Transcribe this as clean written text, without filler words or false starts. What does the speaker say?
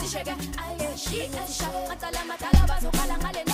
shake it, aye, shake it, shake. Matala matala bazukala ngale